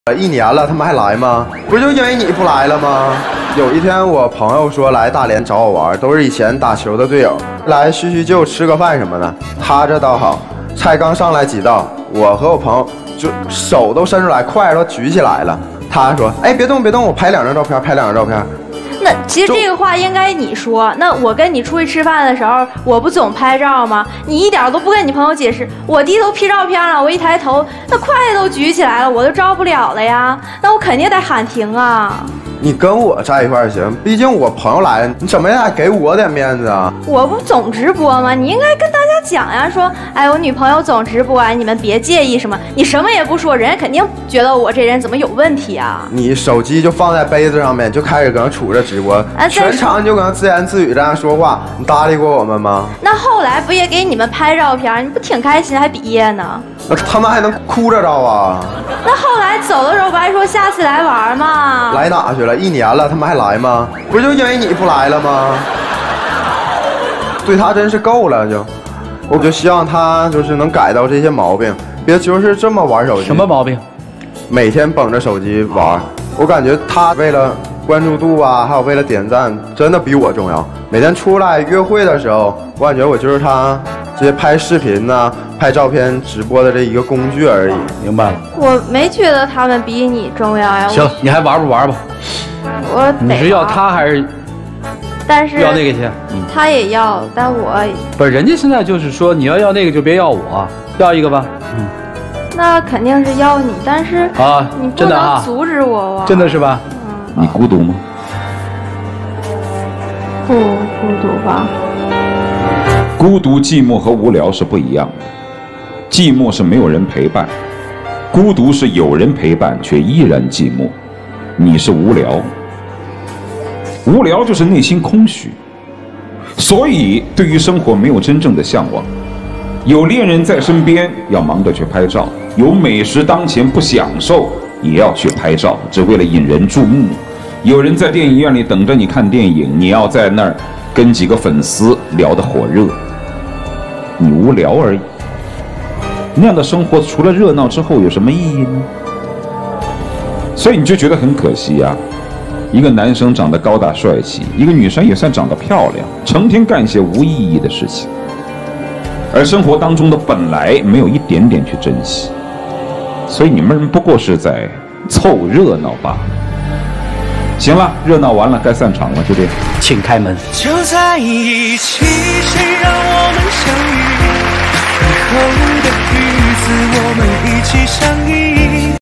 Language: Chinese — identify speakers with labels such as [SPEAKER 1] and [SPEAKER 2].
[SPEAKER 1] 1年了，他们还来吗？不就因为你不来了吗？有一天，我朋友说来大连找我玩，都是以前打球的队友，来叙叙旧、吃个饭什么的。他这倒好，菜刚上来几道，我和我朋友就手都伸出来，筷子都举起来了。他说：“哎，别动，别动，我拍2张照片，拍2张照片。”
[SPEAKER 2] 那其实这个话应该你说。那我跟你出去吃饭的时候，我不总拍照吗？你一点都不跟你朋友解释。我低头 P 照片了，我一抬头，那筷子都举起来了，我就照不了了呀。那我肯定得喊停啊。
[SPEAKER 1] 你跟我在一块儿行，毕竟我朋友来了，你怎么也得给我点面子啊！
[SPEAKER 2] 我不总直播吗？你应该跟大家讲呀，说，哎，我女朋友总直播，你们别介意什么。你什么也不说，人家肯定觉得我这人怎么有问题啊？你
[SPEAKER 1] 手机就放在杯子上面，就开始搁那杵着直播，全场你就搁那自言自语这样说话，你搭理过我们吗？
[SPEAKER 2] 那后来不也给你们拍照片，你不挺开心还毕业呢？
[SPEAKER 1] 那他们还能哭着照啊？
[SPEAKER 2] 那后来走的时候不还说下次来玩吗？
[SPEAKER 1] 来哪去了？1年了，他们还来吗？不就因为你不来了吗？对他真是够了，我就希望他就是能改到这些毛病，别就是这么玩手机。
[SPEAKER 3] 什么毛病？
[SPEAKER 1] 每天捧着手机玩，我感觉他为了关注度啊，还有为了点赞，真的比我重要。每天出来约会的时候，我感觉我就是他这些拍视频啊、拍照片、直播的这一个工具而已。
[SPEAKER 3] 明白了。
[SPEAKER 2] 我没觉得他们比你重要呀。
[SPEAKER 3] 行，你还玩不玩吧？你是要他还是？
[SPEAKER 2] 但是
[SPEAKER 3] 要那个钱，
[SPEAKER 2] 他也要，但我
[SPEAKER 3] 不是人家现在就是说你要那个就别要我，要一个吧。
[SPEAKER 2] 那肯定是要你，但是
[SPEAKER 3] 啊，
[SPEAKER 2] 你不能阻止我啊。
[SPEAKER 3] 真的是吧？
[SPEAKER 4] 你孤独吗？
[SPEAKER 2] 不孤独吧？
[SPEAKER 4] 孤独、寂寞和无聊是不一样的。寂寞是没有人陪伴，孤独是有人陪伴却依然寂寞。你是无聊，无聊就是内心空虚，所以对于生活没有真正的向往。有恋人在身边，要忙着去拍照；有美食当前不享受，也要去拍照，只为了引人注目。有人在电影院里等着你看电影，你要在那儿跟几个粉丝聊得火热。你无聊而已。那样的生活除了热闹之后有什么意义呢？所以你就觉得很可惜呀。一个男生长得高大帅气，一个女生也算长得漂亮，成天干些无意义的事情，而生活当中的本来没有一点点去珍惜，所以你们不过是在凑热闹罢了。行了，热闹完了，该散场了，就这样，
[SPEAKER 3] 请开门。
[SPEAKER 5] 就在一起，谁让我们相遇？以后的日子，我们一起相依。